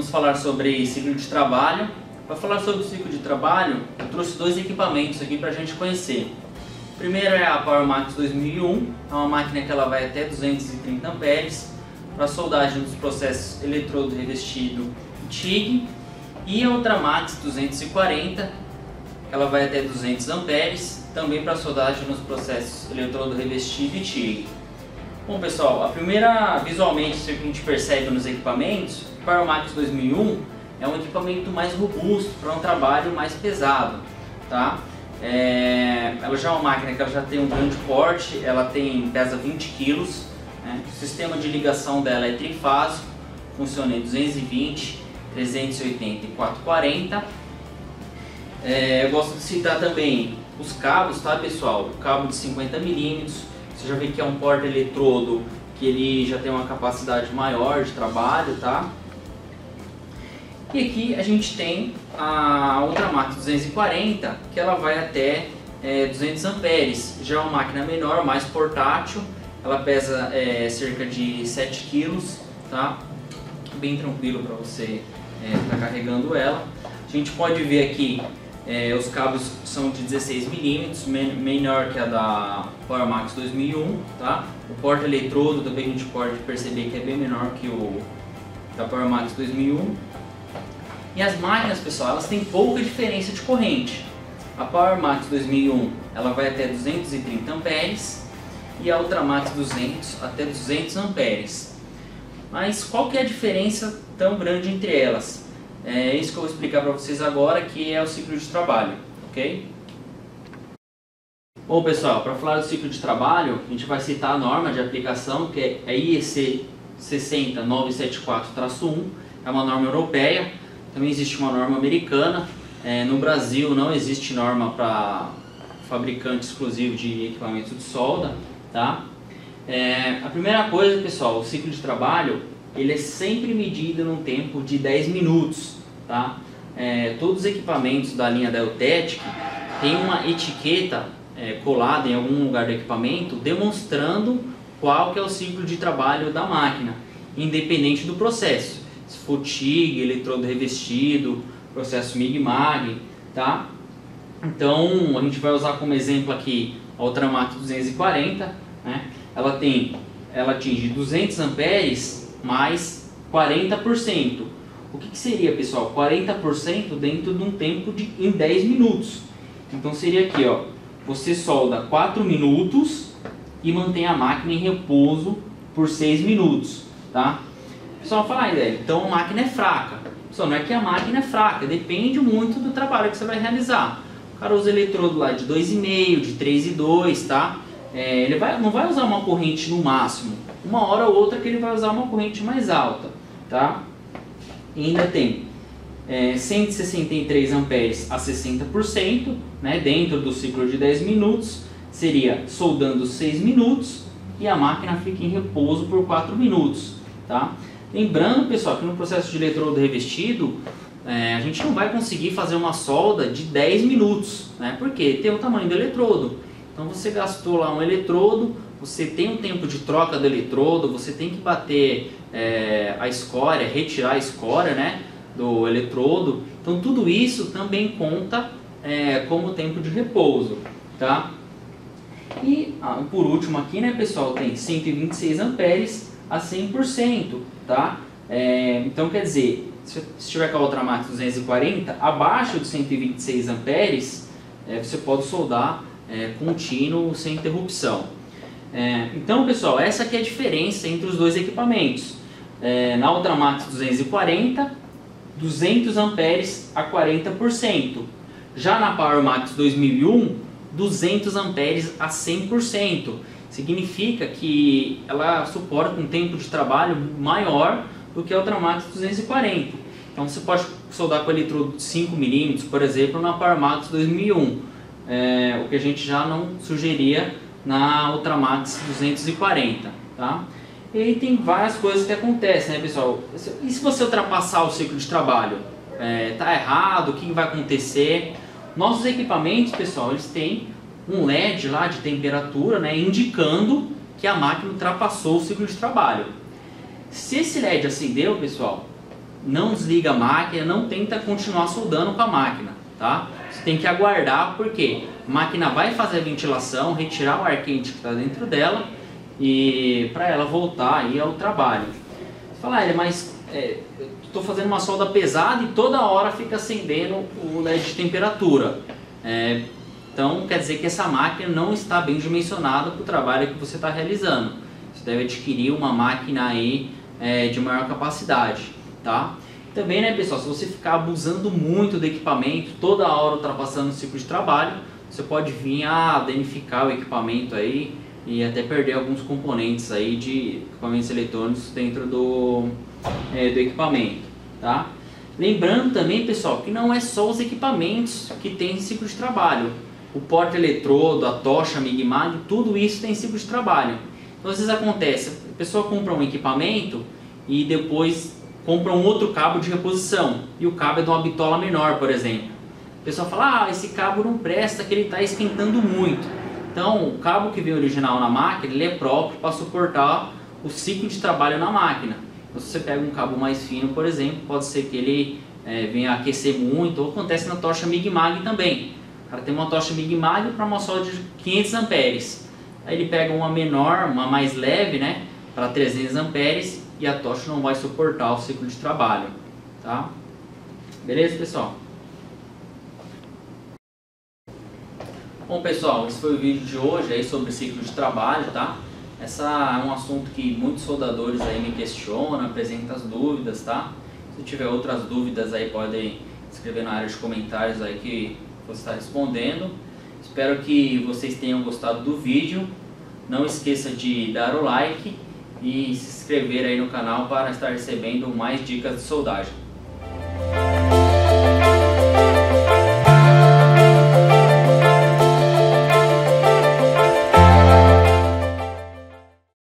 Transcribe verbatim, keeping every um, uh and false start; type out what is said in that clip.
vamos falar sobre ciclo de trabalho. Para falar sobre o ciclo de trabalho, eu trouxe dois equipamentos aqui para a gente conhecer. O primeiro é a PowerMax dois mil e um, é uma máquina que ela vai até duzentos e trinta amperes para soldagem dos processos eletrodo revestido e T I G, e a Ultramax duzentos e quarenta, ela vai até duzentos amperes, também para soldagem nos processos eletrodo revestido e T I G. Bom pessoal, a primeira, visualmente, isso que a gente percebe nos equipamentos, o PowerMax dois mil e um é um equipamento mais robusto para um trabalho mais pesado, tá? É, ela já é uma máquina que ela já tem um grande porte, ela tem, pesa vinte quilos, né? O sistema de ligação dela é trifásico, funciona em duzentos e vinte, trezentos e oitenta e quatrocentos e quarenta. É, eu gosto de citar também os cabos, tá pessoal? O cabo de cinquenta milímetros, você já vê que é um porta-eletrodo que ele já tem uma capacidade maior de trabalho, tá? E aqui a gente tem a Ultramax duzentos e quarenta, que ela vai até é, duzentos amperes. Já é uma máquina menor, mais portátil, ela pesa é, cerca de sete quilos, tá? Bem tranquilo para você estar é, tá carregando ela. A gente pode ver aqui, é, os cabos são de dezesseis milímetros, men menor que a da PowerMax dois mil e um, tá? O porta-eletrodo também a gente pode perceber que é bem menor que o da PowerMax dois mil e um. E as máquinas, pessoal, elas têm pouca diferença de corrente. A PowerMax dois mil e um ela vai até duzentos e trinta amperes e a Ultramax duzentos até duzentos amperes. Mas qual que é a diferença tão grande entre elas? É isso que eu vou explicar para vocês agora, que é o ciclo de trabalho, ok? Bom pessoal, para falar do ciclo de trabalho, a gente vai citar a norma de aplicação, que é a I E C seis zero nove sete quatro traço um, é uma norma europeia. Também existe uma norma americana. É, no Brasil não existe norma para fabricante exclusivo de equipamentos de solda, tá? É, a primeira coisa, pessoal, o ciclo de trabalho ele é sempre medido num tempo de dez minutos, tá? É, todos os equipamentos da linha da Eltec tem uma etiqueta é, colada em algum lugar do equipamento demonstrando qual que é o ciclo de trabalho da máquina, independente do processo. Se for T I G, eletrodo revestido, processo M I G-M A G, tá? Então a gente vai usar como exemplo aqui a Ultramax duzentos e quarenta, né? Ela tem, ela atinge duzentos amperes mais quarenta por cento. O que, que seria, pessoal? quarenta por cento dentro de um tempo de em dez minutos. Então seria aqui, ó, você solda quatro minutos e mantém a máquina em repouso por seis minutos, tá? O pessoal fala, ah, então a máquina é fraca. Pessoal, não é que a máquina é fraca, depende muito do trabalho que você vai realizar. O cara usa eletrodo lá de dois vírgula cinco, de três e dois, tá? É, ele vai, não vai usar uma corrente no máximo. Uma hora ou outra que ele vai usar uma corrente mais alta, tá? E ainda tem é, cento e sessenta e três amperes a sessenta por cento, né? Dentro do ciclo de dez minutos, seria soldando seis minutos e a máquina fica em repouso por quatro minutos, tá? Lembrando, pessoal, que no processo de eletrodo revestido, é, a gente não vai conseguir fazer uma solda de dez minutos, né? Porque tem o tamanho do eletrodo. Então você gastou lá um eletrodo, você tem um tempo de troca do eletrodo, você tem que bater é, a escória, retirar a escória, né, do eletrodo. Então tudo isso também conta é, como tempo de repouso, tá? E ah, por último aqui, né, pessoal, tem cento e vinte e seis amperes a cem por cento, tá? É, então quer dizer, se estiver com a Ultramax duzentos e quarenta, abaixo de cento e vinte e seis amperes, é, você pode soldar é, contínuo, sem interrupção. É, então pessoal, essa aqui é a diferença entre os dois equipamentos. É, na Ultramax duzentos e quarenta, duzentos amperes a quarenta por cento. Já na PowerMax dois mil e um, duzentos amperes a cem por cento. Significa que ela suporta um tempo de trabalho maior do que a Ultramax duzentos e quarenta. Então você pode soldar com eletrodo de cinco milímetros, por exemplo, na PowerMax dois mil e um, é, o que a gente já não sugeria na Ultramax duzentos e quarenta, tá? E aí tem várias coisas que acontecem, né, pessoal? E se você ultrapassar o ciclo de trabalho? É, tá errado? O que vai acontecer? Nossos equipamentos, pessoal, eles têm um L E D lá de temperatura, né, indicando que a máquina ultrapassou o ciclo de trabalho. Se esse L E D acendeu, pessoal, não desliga a máquina, não tenta continuar soldando com a máquina, tá? Você tem que aguardar, porque a máquina vai fazer a ventilação, retirar o ar quente que está dentro dela e para ela voltar aí ao trabalho. Você fala, ah, mas é, eu estou fazendo uma solda pesada e toda hora fica acendendo o L E D de temperatura. É, então quer dizer que essa máquina não está bem dimensionada para o trabalho que você está realizando. Você deve adquirir uma máquina aí é, de maior capacidade, tá? Também, né, pessoal, se você ficar abusando muito do equipamento, toda hora ultrapassando o ciclo de trabalho, você pode vir a danificar o equipamento aí e até perder alguns componentes aí de equipamentos eletrônicos dentro do, é, do equipamento, tá? Lembrando também, pessoal, que não é só os equipamentos que tem ciclo de trabalho. O porta-eletrodo, a tocha, a Mig-Mag, tudo isso tem ciclo de trabalho. Então, às vezes acontece, a pessoa compra um equipamento e depois compra um outro cabo de reposição e o cabo é de uma bitola menor, por exemplo. O pessoal fala, ah, esse cabo não presta, que ele está esquentando muito. Então, o cabo que vem original na máquina, ele é próprio para suportar o ciclo de trabalho na máquina. Então, se você pega um cabo mais fino, por exemplo, pode ser que ele é, venha a aquecer muito, ou acontece na tocha Mig-Mag também. O cara tem uma tocha Mig-Mag para uma solda de quinhentos amperes. Aí ele pega uma menor, uma mais leve, né, para trezentos amperes, e a tocha não vai suportar o ciclo de trabalho, tá? Beleza, pessoal? Bom, pessoal, esse foi o vídeo de hoje aí sobre ciclo de trabalho, tá? Essa é um assunto que muitos soldadores aí me questionam, apresentam as dúvidas, tá? Se tiver outras dúvidas aí, podem escrever na área de comentários aí que vou estar respondendo. Espero que vocês tenham gostado do vídeo. Não esqueça de dar o like e se inscrever aí no canal para estar recebendo mais dicas de soldagem.